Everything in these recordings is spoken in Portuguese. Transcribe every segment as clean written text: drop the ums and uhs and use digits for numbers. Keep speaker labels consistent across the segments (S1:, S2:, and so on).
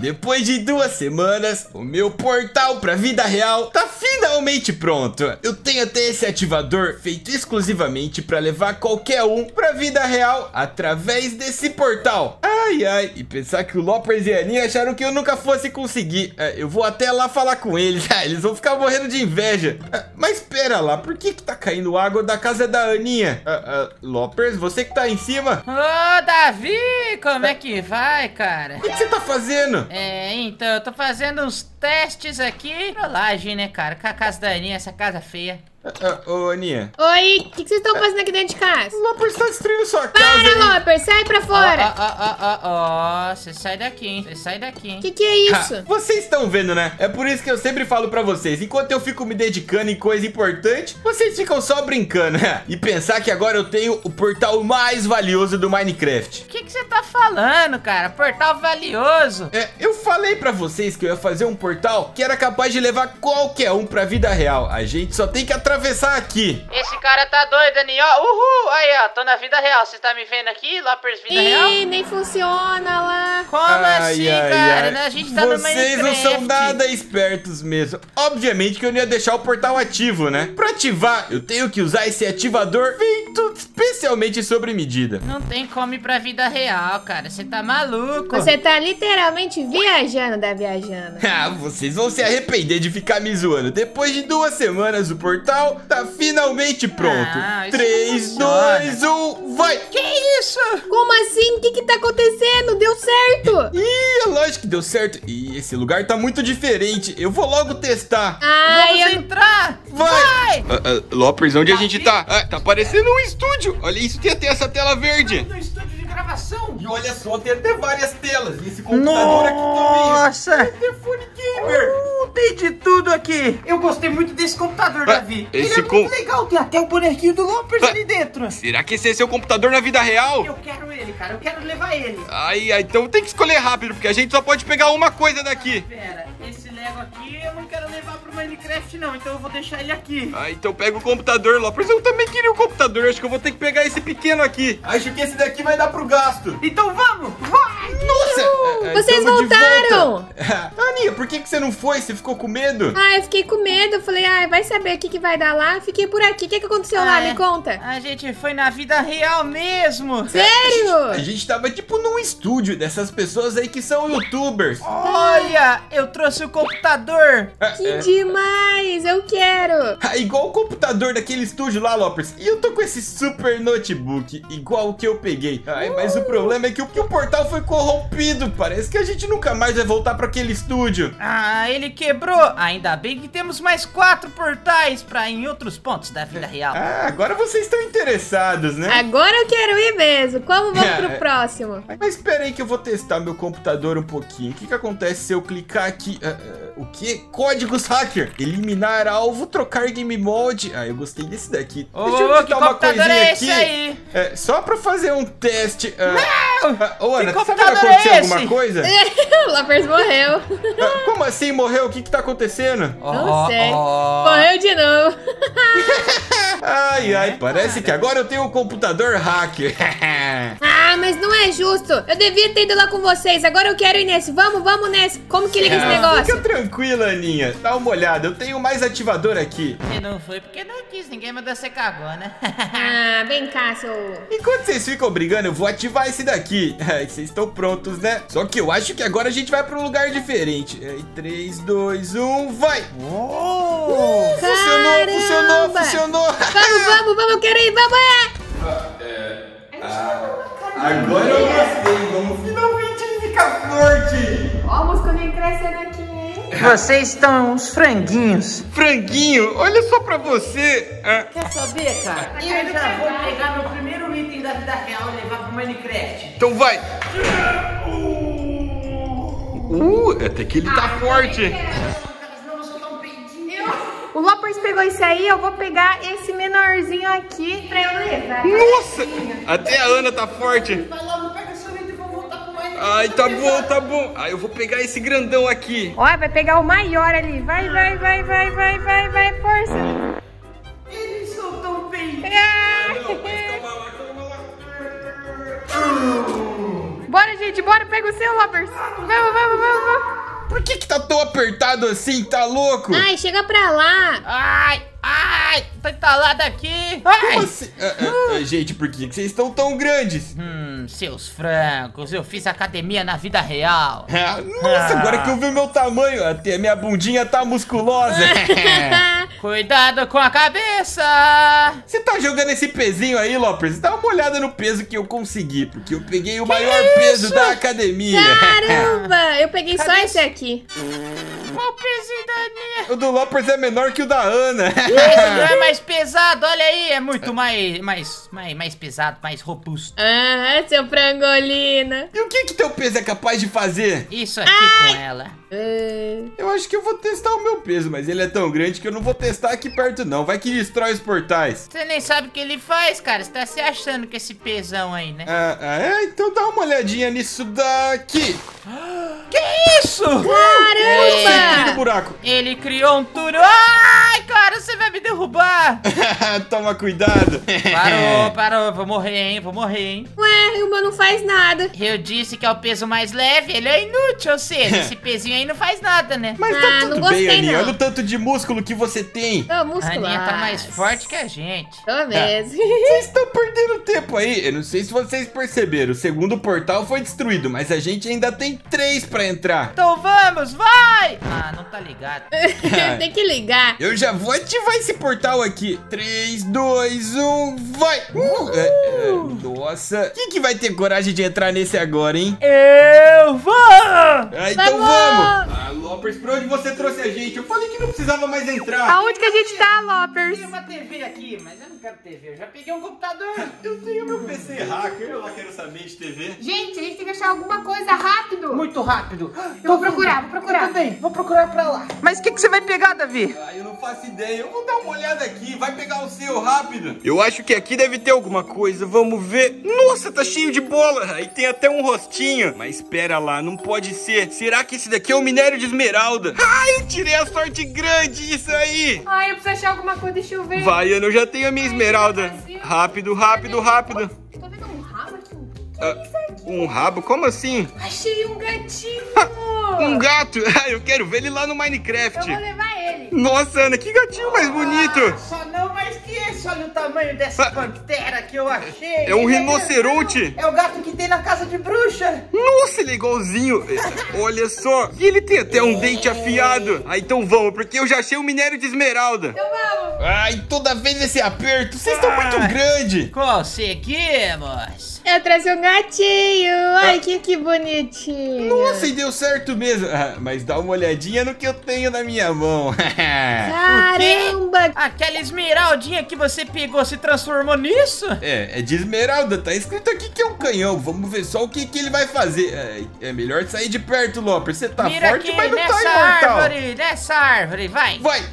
S1: depois de 2 semanas, o meu portal pra vida real tá finalmente pronto. Eu tenho até esse ativador feito exclusivamente pra levar qualquer um pra vida real através desse portal. Ai, ai, e pensar que o Loppers e a Aninha acharam que eu nunca fosse conseguir. Eu vou até lá falar com eles. Eles vão ficar morrendo de inveja. Mas pera lá, por que tá caindo água da casa da Aninha? Loppers, você que tá em cima?
S2: Ô, Davi, como é que vai, cara?
S1: O que você tá fazendo?
S2: Então, eu tô fazendo uns testes aqui. Trollagem, né, cara? Com a casa da Aninha, essa casa feia.
S1: Ô, Aninha.
S3: Oi, o que vocês estão fazendo aqui dentro de casa?
S1: O Loppers tá destruindo sua casa.
S3: Para, Loppers, sai pra fora.
S2: Ó, você sai daqui, hein? Você sai daqui, hein?
S3: Que é isso?
S1: Vocês estão vendo, né? É por isso que eu sempre falo pra vocês, enquanto eu fico me dedicando em coisa importante, vocês ficam só brincando. E pensar que agora eu tenho o portal mais valioso do Minecraft.
S2: O que você tá falando, cara? Portal valioso.
S1: Eu falei pra vocês que eu ia fazer um portal que era capaz de levar qualquer um pra vida real. A gente só tem que atravessar aqui.
S2: Esse cara tá doido, Aninha. Ó, uhul. Aí, ó, tô na vida real. Você tá me vendo aqui, Loppers vida real?
S3: Ih, nem funciona lá.
S2: Como assim, cara? A gente tá no
S1: Vocês não são nada espertos mesmo. Obviamente que eu não ia deixar o portal ativo, né? Pra ativar, eu tenho que usar esse ativador feito especialmente sobre medida.
S2: Não tem como ir pra vida real, cara. Você tá maluco.
S3: Você tá literalmente viajando da viajando.
S1: Vocês vão se arrepender de ficar me zoando. Depois de 2 semanas, o portal tá finalmente pronto. 3, 2, 1, vai!
S2: Que isso?
S3: Como assim? O que tá acontecendo? Deu certo.
S1: Ih, é lógico que deu certo. E esse lugar tá muito diferente. Eu vou logo testar.
S2: Vamos entrar.
S1: Vai! Loppers, onde a gente tá? Tá parecendo um estúdio. Olha isso, tem até essa tela verde.
S2: No estúdio de gravação.
S1: E olha só, tem até várias telas. E esse computador aqui também.
S2: Nossa!
S1: Telefone gamer.
S2: Tem de tudo aqui. Eu gostei muito desse computador, Davi. Ele é muito legal. Tem até o bonequinho do Loppers ali dentro.
S1: Será que esse é seu computador na vida real?
S2: Eu quero ele, cara. Eu quero levar ele.
S1: Então tem que escolher rápido, porque a gente só pode pegar uma coisa daqui.
S2: Pera, esse Lego aqui eu não quero levar pro Minecraft, não. Então eu vou deixar ele aqui.
S1: Então pega o computador, Loppers. Eu também queria o computador. Acho que eu vou ter que pegar esse pequeno aqui. Acho que esse daqui vai dar pro gasto.
S2: Então vamos! Vai!
S1: Nossa!
S3: Vocês voltaram!
S1: Aninha, por que você não foi? Você ficou com medo?
S3: Eu fiquei com medo. Eu falei, vai saber o que vai dar lá. Fiquei por aqui. O que aconteceu lá? Me conta.
S2: A gente foi na vida real mesmo.
S3: Sério?
S1: A gente tava tipo num estúdio dessas pessoas aí que são youtubers.
S2: Olha, eu trouxe o computador.
S3: Que demais, eu quero.
S1: Igual o computador daquele estúdio lá, Loppers. E eu tô com esse super notebook, igual o que eu peguei. Mas o problema é que o portal foi corrompido. Parece que a gente nunca mais vai voltar pra aquele estúdio.
S2: Ele quebrou. Ainda bem que temos mais 4 portais pra ir em outros pontos da vida real.
S1: Agora vocês estão interessados, né?
S3: Agora eu quero ir mesmo. Como vamos pro próximo?
S1: Mas espera aí que eu vou testar meu computador um pouquinho. O que acontece se eu clicar aqui? O que? Códigos hacker. Eliminar alvo, trocar game mode. Eu gostei desse daqui. Deixa eu digitar uma coisinha aqui.
S2: Aí?
S1: Só pra fazer um teste. Ô, Ana,
S2: que
S1: sabe que aconteceu alguma coisa?
S3: O Loppers morreu.
S1: Como assim morreu? O que tá acontecendo?
S3: Não sei. Morreu de novo.
S1: Ai, parece que agora eu tenho um computador hacker.
S3: Mas não é justo. Eu devia ter ido lá com vocês. Agora eu quero ir nesse. Vamos nesse. Como que liga esse negócio?
S1: Fica tranquila, Aninha. Dá uma olhada. Eu tenho mais ativador aqui.
S2: Você não foi porque não quis. Ninguém mandou você cagou, né?
S3: Vem cá, seu...
S1: Enquanto vocês ficam brigando, eu vou ativar esse daqui. Vocês estão prontos, né? Só que eu acho que agora a gente vai pra um lugar diferente. 3, 2, 1, vai! Funcionou!
S3: Vamos, eu quero ir, vamos!
S1: Agora eu gostei, vamos finalmente ficar forte!
S3: Ó, a música vem crescendo aqui, hein?
S2: Vocês estão uns franguinhos.
S1: Franguinho, olha só pra você!
S2: Quer saber, cara? Eu já vou pegar meu primeiro item da vida real e levar pro Minecraft.
S1: Então vai! Até que ele tá forte!
S3: O Loppers pegou esse aí, eu vou pegar esse menorzinho aqui pra eu levar.
S1: Nossa! Até a Ana tá forte.
S2: Vai logo, pega seu item e vamos voltar pro Minecraft.
S1: Tá bom. Eu vou pegar esse grandão aqui.
S3: Ó, vai pegar o maior ali. Vai, força.
S2: Eles são tão bem.
S3: Bora, gente, bora, pega o seu, Loppers. Vamos.
S1: apertado assim, tá louco?
S3: Ai, chega pra lá.
S2: Ai, tô entalado aqui. Ai.
S1: Como assim? Gente, por que vocês estão tão grandes?
S2: Seus francos, eu fiz academia na vida real.
S1: Nossa, agora que eu vi o meu tamanho, até minha bundinha tá musculosa.
S2: Cuidado com a cabeça.
S1: Você tá jogando esse pezinho aí, Lopers? Dá uma olhada no peso que eu consegui, porque eu peguei o maior peso da academia.
S3: Caramba, eu peguei só esse aqui.
S2: Qual o pezinho da Aninha?
S1: O do Lopers é menor que o da Ana.
S2: Esse não é mais pesado, olha aí, é muito mais pesado, mais robusto.
S3: Seu frangolina.
S1: E o que teu peso é capaz de fazer?
S2: Isso aqui com ela.
S1: Eu acho que eu vou testar o meu peso, mas ele é tão grande que eu não vou testar aqui perto não. Vai que destrói os portais.
S2: Você nem sabe o que ele faz, cara. Você tá se achando com esse pesão aí, né?
S1: Então dá uma olhadinha nisso daqui.
S2: Que isso?
S3: Caramba!
S1: No buraco.
S2: Ele criou um túnel. Ai, cara, você vai me derrubar.
S1: Toma cuidado.
S2: Parou. Vou morrer, hein?
S3: Ué, o meu não faz nada.
S2: Eu disse que é o peso mais leve, ele é inútil, ou seja, esse pezinho aí não faz nada, né?
S1: Mas tá
S3: não
S1: tudo
S3: gostei,
S1: bem, Aninha.
S3: não.
S1: Olha o tanto de músculo que você tem.
S3: Tô
S2: A
S3: muscular.
S2: Aninha tá mais forte que a gente.
S3: Tô mesmo.
S1: Vocês estão perdendo tempo aí. Eu não sei se vocês perceberam. O segundo portal foi destruído, mas a gente ainda tem 3 pra entrar.
S2: Então vamos, vai! Não tá ligado.
S3: Tem que ligar.
S1: Eu já vou ativar esse portal aqui. 3, 2, 1, vai! Nossa. Quem que vai ter coragem de entrar nesse agora, hein?
S2: Eu vou!
S1: Então vamos! Lopers, pra onde você trouxe a gente? Eu falei que não precisava mais entrar.
S3: Aonde que a gente tá, Lopers?
S2: Tem uma TV aqui, mas eu não quero TV. Eu já peguei um computador.
S1: Eu tenho meu PC hacker, eu lá quero saber de TV.
S3: Gente, a gente tem que achar alguma coisa rápido.
S2: Muito rápido.
S3: Eu vou procurar.
S2: Eu também, vou procurar pra lá. Mas o que você vai pegar, Davi?
S1: Eu não faço ideia. Eu vou dar uma olhada aqui. Vai pegar o seu rápido. Eu acho que aqui deve ter alguma coisa. Vamos ver. Nossa, tá cheio de bola. Aí tem até um rostinho. Mas espera lá, não pode ser. Será que esse daqui é o minério de esmeralda? Eu tirei a sorte grande. Isso aí.
S3: Eu preciso achar alguma coisa. Deixa eu ver.
S1: Vai, Ana, eu já tenho a minha esmeralda. Rápido.
S3: Tô vendo um rabo aqui. O que é isso aqui?
S1: Um rabo? Como assim?
S3: Achei um gatinho.
S1: Um gato. Eu quero ver ele lá no Minecraft.
S3: Eu vou levar ele.
S1: Nossa, Ana, que gatinho mais bonito.
S2: Só não mais que esse. Olha o tamanho dessa pantera que eu achei.
S1: É um rinoceronte.
S2: É o gato que tem na casa de bruxa.
S1: Nossa, ele é igualzinho. Olha só. E ele tem até um dente afiado. Então vamos, porque eu já achei o minério de esmeralda.
S3: Então vamos.
S1: E toda vez esse aperto. Vocês estão muito grandes.
S2: Conseguimos.
S3: Eu trouxe um gatinho. Ai, que bonitinho.
S1: Nossa, e deu certo mesmo. Mas dá uma olhadinha no que eu tenho na minha mão.
S3: Caramba.
S2: Aquela esmeraldinha que você pegou se transformou nisso?
S1: É de esmeralda. Tá escrito aqui que é um canhão. Vamos ver só o que ele vai fazer. É melhor sair de perto, Lopers. Você tá
S2: Mira
S1: forte,
S2: aqui,
S1: mas não tá
S2: nessa
S1: imortal.
S2: nessa árvore, vai.
S1: Vai.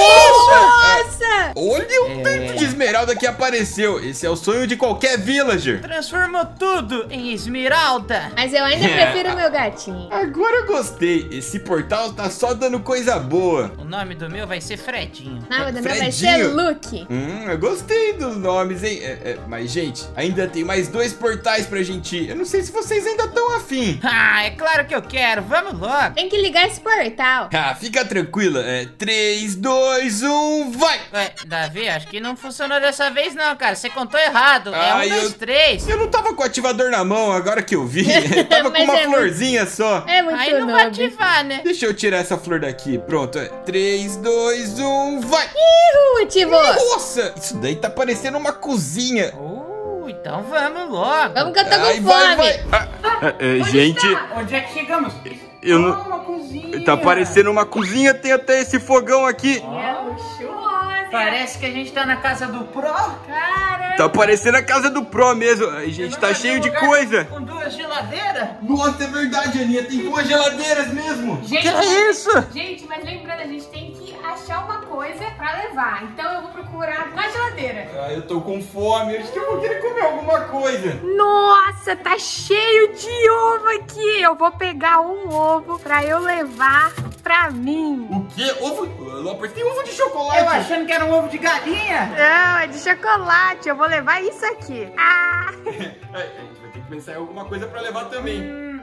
S3: Nossa.
S1: Olha o tanto de esmeralda que apareceu. Esse é o sonho de qualquer villager.
S2: Transformou tudo em esmeralda.
S3: Mas eu ainda prefiro o meu gatinho.
S1: Agora eu gostei. Esse portal tá só dando coisa boa.
S2: O nome do meu vai ser Fredinho.
S3: Não, o meu vai
S1: Fredinho.
S3: ser Luke.
S1: Eu gostei dos nomes, hein? Mas, gente, ainda tem mais 2 portais pra gente ir. Eu não sei se vocês ainda estão afim.
S2: É claro que eu quero. Vamos logo.
S3: Tem que ligar esse portal.
S1: Fica tranquila. 3, 2, 1, vai!
S2: Davi, acho que não funcionou dessa vez não, cara. Você contou errado. É 1, 2, 3.
S1: Eu não tava com o ativador na mão, agora que eu vi. Tava com uma florzinha só.
S3: É muito
S2: Aí não vai ativar, né?
S1: Deixa eu tirar essa flor daqui. Pronto. 3, 2, 1, vai!
S3: Ativou.
S1: Nossa! Isso daí tá parecendo uma cozinha.
S2: Então vamos logo.
S3: Vamos que eu tô com fome.
S1: Gente,
S2: Onde é que chegamos?
S1: eu não...
S2: Uma cozinha.
S1: Tá parecendo uma cozinha, tem até esse fogão aqui.
S3: É luxuosa.
S2: Parece que a gente tá na casa do Pro.
S3: Caramba.
S1: Tá parecendo a casa do Pro mesmo. A gente tá cheio de coisa.
S2: Com 2 geladeiras.
S1: Nossa, é verdade, Aninha. Tem 2 geladeiras mesmo.
S3: Gente,
S2: Que é isso?
S3: Gente, mas lembrando, a gente tem que achar uma coisa pra levar. Então eu vou procurar na geladeira.
S1: Eu tô com fome. Acho que eu vou querer comer alguma coisa.
S3: Nossa, tá cheio de ovo aqui. Eu vou pegar um ovo pra eu levar pra mim.
S1: O quê? Ovo? Lopers, tem ovo de chocolate.
S2: Eu achando que era um ovo de galinha.
S3: Não, é de chocolate. Eu vou levar isso aqui.
S1: A gente vai ter que pensar em alguma coisa pra levar também.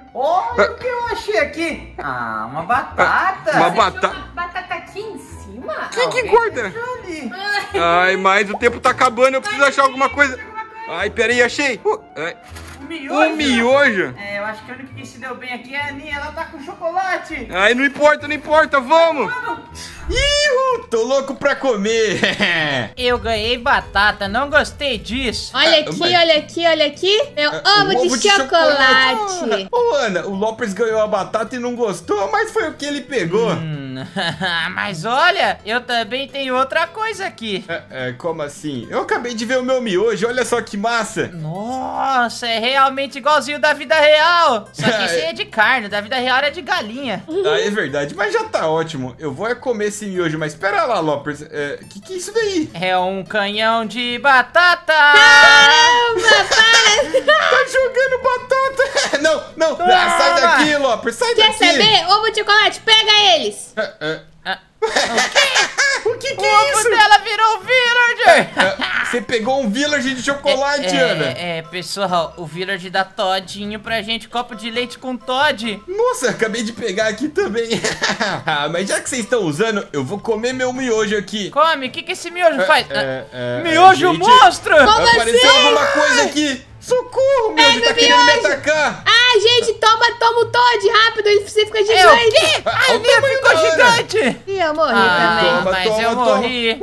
S2: Olha o que eu achei aqui. Ah, uma batata.
S4: Uma batata.
S3: Uma batata aqui em cima?
S4: Que gorda.
S2: Ali.
S4: Ai, mas o tempo tá acabando, eu preciso achar alguma coisa. Ai, peraí, achei.
S2: Um
S4: miojo.
S2: É, eu acho que a única que se deu bem aqui é a Aninha, ela tá com chocolate.
S4: Ai, não importa, vamos.
S1: Ihu, tô louco pra comer.
S2: Eu ganhei batata, não gostei disso.
S3: Olha aqui,
S1: mas-
S3: olha aqui, olha aqui. Meu ovo de chocolate.
S1: Ô, Ana, o Lopes ganhou a batata e não gostou, mas foi o que ele pegou.
S2: Mas olha, eu também tenho outra coisa aqui.
S1: Como assim? Eu acabei de ver o meu miojo, olha só que massa.
S2: Nossa, é realmente igualzinho da vida real. Só que esse aí é de carne, da vida real é de galinha.
S1: Ah, é verdade, mas já tá ótimo. Eu vou comer esse miojo, mas espera lá, Lopes. Que é isso daí?
S2: É um canhão de batata.
S3: Caramba, para.
S1: Tá jogando batata. Não, sai daqui, Lopes, sai
S3: Quer
S1: daqui.
S3: saber? Ovo de chocolate, pega eles.
S1: O que
S2: O
S1: é
S2: ovo
S1: isso?
S2: dela virou um villager.
S1: Você pegou um village de chocolate, Ana.
S2: Pessoal, o village dá todinho pra gente, copo de leite com Todd.
S1: Nossa, acabei de pegar aqui também. Mas já que vocês estão usando, eu vou comer meu miojo aqui.
S2: Come, o que esse miojo faz?
S1: Miojo
S2: Miojo monstro!
S1: Apareceu
S3: assim?
S1: alguma coisa aqui. Socorro, miojo, tá
S3: o
S1: querendo me
S3: miojo.
S1: atacar.
S3: Ah, gente, toma o Todd rápido, você fica
S2: É o
S3: gigante.
S2: quê? A
S1: Olha o
S2: minha
S1: tamanho
S2: ficou
S1: da Ana.
S2: gigante!
S3: E eu morri
S1: Toma,
S2: Mas eu
S1: toma.
S2: morri.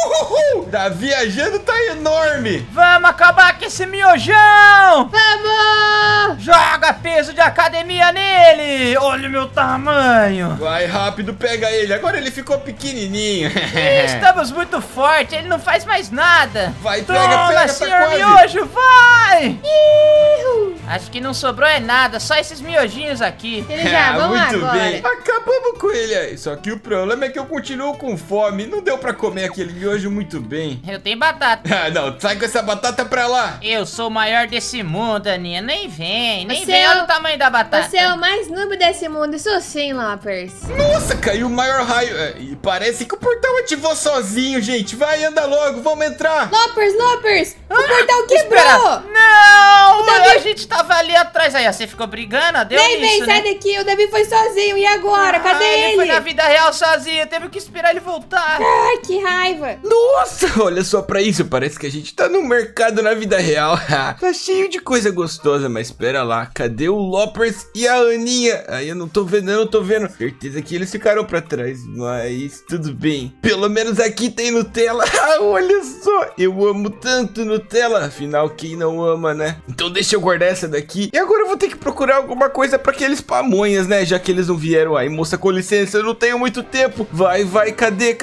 S1: Tá viajando, tá enorme.
S2: Vamos acabar com esse miojão!
S3: também. Vamos!
S2: Joga peso de academia nele! Olha o meu tamanho!
S1: Vai rápido, pega ele. Agora ele ficou pequenininho.
S2: Estamos muito fortes, ele não faz mais nada!
S1: Vai, pega,
S2: Toma,
S1: tá
S2: senhor
S1: quase.
S2: miojo, vai!
S3: Ihu.
S2: Acho que não sobrou é nada, só esses miojinhos aqui.
S3: Eles já vão
S1: Muito
S3: agora.
S1: bem. Acabamos com ele aí. Só que o problema é que eu continuo com fome. Não deu pra comer aquele miojo muito bem.
S2: Eu tenho batata.
S1: Ah, não. Sai com essa batata pra lá.
S2: Eu sou o maior desse mundo, Aninha. Nem vem,
S3: Você
S2: vem.
S3: é
S2: Olha
S3: o-
S2: o tamanho da batata.
S3: Você é o mais noob desse mundo, isso sim, Loppers.
S1: Nossa, caiu o maior raio. E parece que o portão ativou sozinho, gente. Vai, anda logo. Vamos entrar.
S3: Loppers, o portal
S2: Espera.
S3: quebrou.
S2: Não!
S3: Davi-
S2: A gente tava ali atrás. Aí, ó, você ficou brigando? Deu
S3: Vem,
S2: nisso,
S3: sai
S2: né?
S3: daqui, o Davi foi sozinho, e agora? Cadê
S2: Ele foi
S3: ele?
S2: na vida real sozinho. Teve que esperar ele voltar.
S3: Ai, que raiva.
S1: Nossa, olha só pra isso. Parece que a gente tá no mercado na vida real. Tá cheio de coisa gostosa, mas espera lá. Cadê o Loppers e a Aninha? Aí eu não tô vendo. Certeza que eles ficaram pra trás, mas tudo bem. Pelo menos aqui tem Nutella. Olha só, eu amo tanto Nutella. Afinal, quem não ama, né? Então deixa eu guardar essa daqui. E agora eu vou ter que procurar alguma coisa pra aqueles pamonhas, né? Já que eles não vieram aí. Moça, com licença, eu não tenho muito tempo. Vai, cadê?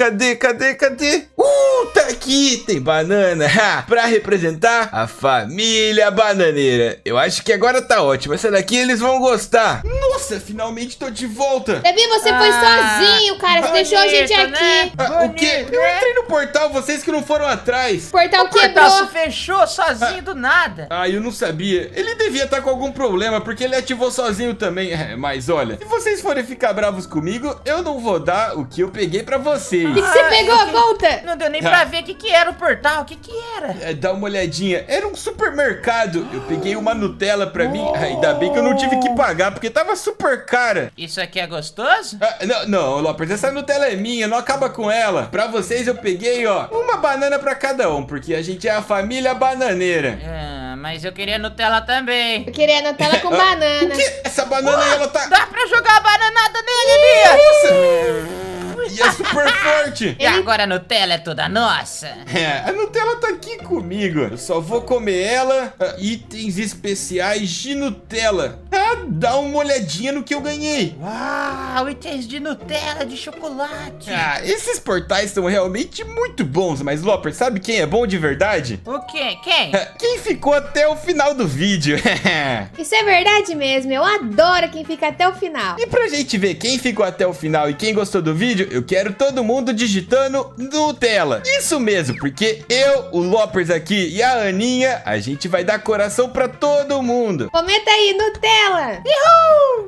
S1: Tá aqui, tem banana. Pra representar a família bananeira. Eu acho que agora tá ótimo. Essa daqui eles vão gostar. Nossa, finalmente tô de volta.
S3: Davi, você foi sozinho, cara. Você deixou a gente
S2: bonito, né?
S3: aqui.
S1: O quê? Eu entrei no portal, vocês que não foram atrás.
S3: O portal
S2: O portal se
S3: quebrou.
S2: fechou sozinho do nada.
S1: Ah, eu não sabia. Ele devia estar com algum problema, porque ele ativou sozinho também. Mas olha, se vocês forem ficar bravos comigo, eu não vou dar o que eu peguei pra vocês.
S3: O que você pegou? Conta.
S2: Não deu nem pra ver o que era o portal. O que era?
S1: Dá uma olhadinha. Era um supermercado. Eu peguei uma Nutella pra mim. Ainda bem que eu não tive que pagar, porque tava super cara.
S2: Isso aqui é gostoso?
S1: Não, Lopes, essa Nutella é minha, não acaba com ela. Pra vocês eu peguei, ó, uma banana pra cada um, porque a gente é a família bananeira.
S2: Mas eu queria Nutella também.
S3: Eu queria Nutella com banana.
S1: O quê? Essa banana aí, ela tá...
S2: Dá pra jogar a bananada nele, Lia!
S1: E é super forte.
S2: E agora a Nutella é toda nossa.
S1: A Nutella tá aqui comigo. Eu só vou comer ela. Itens especiais de Nutella. Dá uma olhadinha no que eu ganhei.
S2: Uau, itens de Nutella, de chocolate.
S1: Esses portais são realmente muito bons. Mas, Lopper, sabe quem é bom de verdade?
S2: O quê? Quem?
S1: Quem ficou até o final do vídeo.
S3: Isso é verdade mesmo. Eu adoro quem fica até o final.
S1: E pra gente ver quem ficou até o final e quem gostou do vídeo, eu quero todo mundo digitando Nutella. Isso mesmo, porque eu, o Loppers aqui e a Aninha, a gente vai dar coração pra todo mundo.
S3: Comenta aí, Nutella.
S2: Uhul!